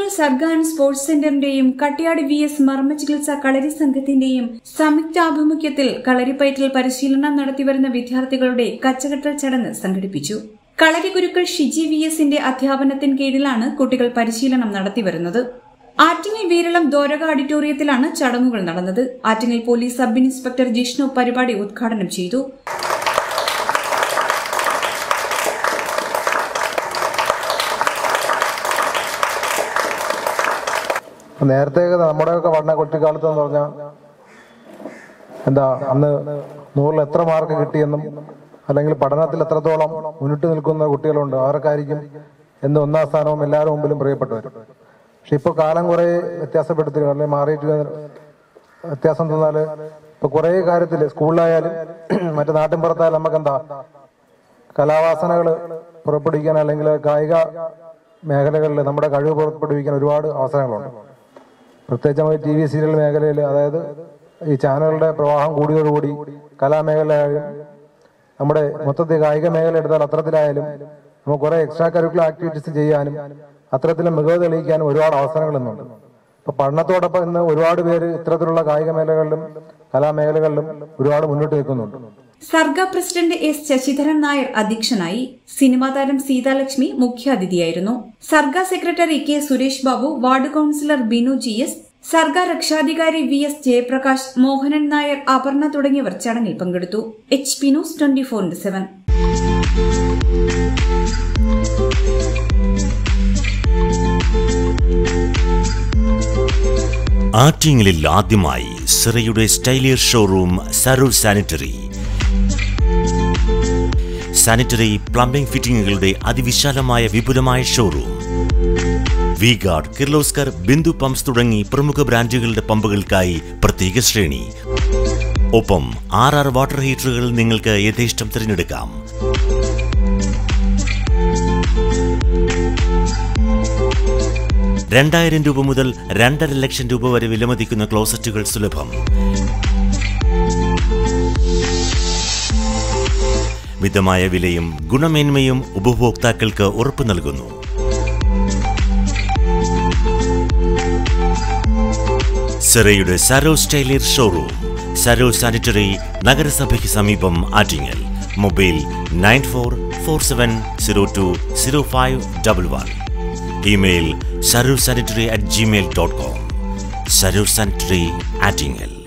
സർഗ and sports സെന്ററിന്റെയും Kattiyad VS മർമ്മ ചികിത്സാ കളരി സംഘത്തിന്റെയും സംയുക്താഭിമുഖ്യത്തിൽ കളരിപ്പയറ്റിൽ പരിശീലനം നടത്തിവരുന്ന വിദ്യാർത്ഥികളുടെ കച്ചകെട്ടൽ ചടങ്ങ് സംഘടിപ്പിച്ചു. കളരി ഗുരുക്കൾ ഷിജി VSന്റെ അധ്യാപനത്തിന് കീഴിലാണ് കുട്ടികൾ പരിശീലനം നടത്തിവരുന്നത്. ആറ്റിങ്ങൽ വീരളം ദ്വാരക ഓഡിറ്റോറിയത്തിലാണ് ചടങ്ങുകൾ നടന്നത്. ആറ്റിങ്ങൽ പോലീസ് സബ് ഇൻസ്പെക്ടർ ജിഷ്ണു പരിപാടി ഉദ്ഘാടനം ചെയ്തു. നേരത്തെ നമ്മുടെയൊക്കെ പഠന കുട്ടിക്കാലത്ത് എന്ന് പറഞ്ഞാൽ അന്ന് 100-ൽ എത്ര മാർക്ക് കിട്ടിയെന്നും അല്ലെങ്കിൽ പഠനത്തിൽ എത്രത്തോളം മുന്നിട്ട് നിൽക്കുന്ന കുട്ടികളുണ്ട് അവർക്കായിരിക്കും എന്ന് 1ാം സ്ഥാനവും എല്ലാവരും മുമ്പിലും പ്രിയപ്പെട്ടവർ. പക്ഷെ ഇപ്പോൾ കാലം കുറെ വ്യത്യാസപ്പെടുത്തി അല്ലെങ്കിൽ മാറിയിട്ട് വ്യത്യാസം തന്നാൽ ഇപ്പൊ കുറെ കാര്യത്തിൽ സ്കൂളിലായാലും മറ്റു നാട്ടിൻപുറത്തായാലും നമുക്ക് കലാവാസനകൾ പുറപ്പെടുവിക്കാൻ അല്ലെങ്കിൽ കായിക മേഖലകളിൽ നമ്മുടെ കഴിവ് പുറപ്പെടുവിക്കാൻ ഒരുപാട് അവസരങ്ങളുണ്ട്. പ്രത്യേകിച്ച് നമുക്ക് TV സീരിയൽ മേഖലയിൽ, അതായത് ഈ ചാനലുകളുടെ പ്രവാഹം കൂടിയോടുകൂടി കലാമേഖലയായാലും നമ്മുടെ മൊത്തത്തിൽ കായിക മേഖല എടുത്താൽ അത്തരത്തിലായാലും നമുക്ക് കുറെ എക്സ്ട്രാ കരിക്കുലർ ആക്ടിവിറ്റീസ് ചെയ്യാനും അത്തരത്തിലും മികവ് തെളിയിക്കാനും ഒരുപാട് അവസരങ്ങൾ ഇന്നുണ്ട്. അപ്പൊ പഠനത്തോടൊപ്പം ഇന്ന് ഒരുപാട് പേര് ഇത്തരത്തിലുള്ള കായിക മേഖലകളിലും കലാമേഖലകളിലും ഒരുപാട് മുന്നോട്ട് നിൽക്കുന്നുണ്ട്. Sarga president S. ശശിധരൻ നായർ അധ്യക്ഷനായി. സിനിമാ താരം സീതാലക്ഷ്മി മുഖ്യാതിഥിയായിരുന്നു. Sarga secretary K. Suresh Babu, ward councillor Binu GS, Sarga രക്ഷാധികാരി VS ജയപ്രകാശ്, മോഹനൻ നായർ, അപർണ തുടങ്ങിയവർ ചടങ്ങിൽ പങ്കെടുത്തു. HP News 24/7. ആറ്റിങ്ങലിൽ ആദ്യമായി സിറയുടെ സ്റ്റൈലിയർ showroom Sarur sanitary. Sanitary plumbing ഫിറ്റിംഗുകളുടെ അതിവിശാലമായ വിപുലമായ showroom. V-Guard, Kirloskar, Bindu pumps തുടങ്ങി പ്രമുഖ ബ്രാൻഡുകളുടെ പമ്പുകൾക്കായി പ്രത്യേക ശ്രേണി. ഒപ്പം 6 വാട്ടർ ഹീറ്ററുകൾ നിങ്ങൾക്ക് യഥേഷ്ടം തിരഞ്ഞെടുക്കാം. ₹2000 മുതൽ ₹2.5 ലക്ഷം വരെ വിലമതിക്കുന്ന ക്ലോസറ്റുകൾ സുലഭം. മിതമായ വിലയും ഗുണമേന്മയും ഉപഭോക്താക്കൾക്ക് ഉറപ്പു നൽകുന്നു. സിറയുടെ സരോ സ്റ്റൈലിയർ ഷോറൂം, സരോ സാനിറ്ററി, നഗരസഭയ്ക്ക് സമീപം, ആറ്റിങ്ങൽ. Mobile 9447020511. Email sarursanitary@gmail.com. Sarur Sanitary, Attingal.